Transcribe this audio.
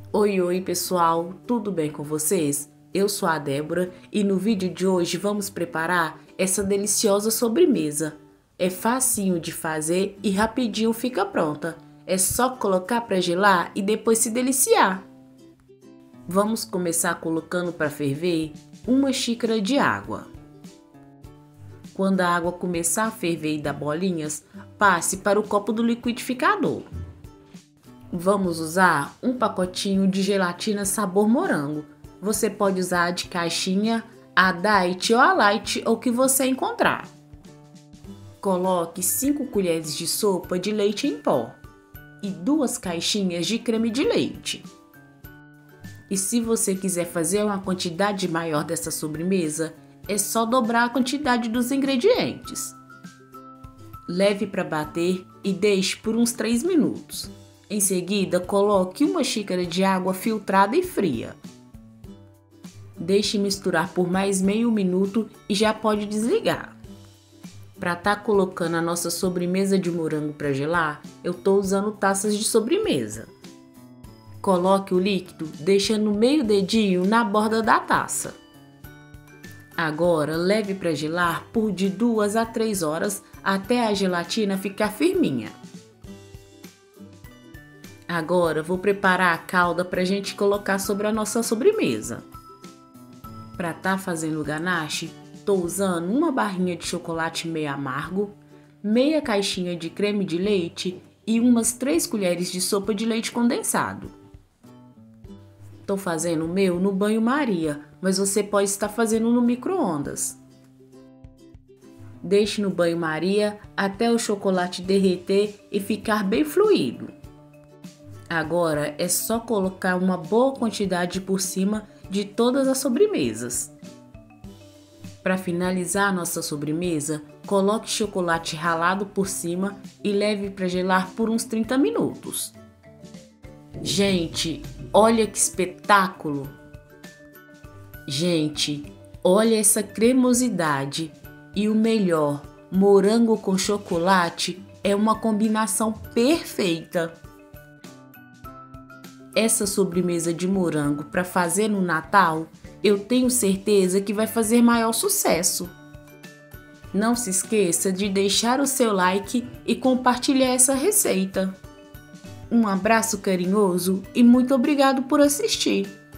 Oi pessoal, tudo bem com vocês? Eu sou a Débora e no vídeo de hoje vamos preparar essa deliciosa sobremesa. É facinho de fazer e rapidinho fica pronta. É só colocar para gelar e depois se deliciar. Vamos começar colocando para ferver 1 xícara de água. Quando a água começar a ferver e dar bolinhas, passe para o copo do liquidificador. Vamos usar um pacotinho de gelatina sabor morango. Você pode usar a de caixinha, a diet ou a light, ou que você encontrar. Coloque 5 colheres de sopa de leite em pó e 2 caixinhas de creme de leite. E se você quiser fazer uma quantidade maior dessa sobremesa, é só dobrar a quantidade dos ingredientes. Leve para bater e deixe por uns 3 minutos. Em seguida, coloque 1 xícara de água filtrada e fria. Deixe misturar por mais meio minuto e já pode desligar. Para estar colocando a nossa sobremesa de morango para gelar, eu estou usando taças de sobremesa. Coloque o líquido deixando meio dedinho na borda da taça. Agora, leve para gelar por de 2 a 3 horas até a gelatina ficar firminha. Agora, vou preparar a calda para a gente colocar sobre a nossa sobremesa. Para estar fazendo o ganache, estou usando uma barrinha de chocolate meio amargo, meia caixinha de creme de leite e umas 3 colheres de sopa de leite condensado. Estou fazendo o meu no banho-maria, mas você pode estar fazendo no micro-ondas. Deixe no banho-maria até o chocolate derreter e ficar bem fluido. Agora é só colocar uma boa quantidade por cima de todas as sobremesas. Para finalizar a nossa sobremesa, coloque chocolate ralado por cima e leve para gelar por uns 30 minutos. Gente, olha que espetáculo! Gente, olha essa cremosidade e o melhor, morango com chocolate é uma combinação perfeita. Essa sobremesa de morango para fazer no Natal, eu tenho certeza que vai fazer maior sucesso. Não se esqueça de deixar o seu like e compartilhar essa receita. Um abraço carinhoso e muito obrigado por assistir.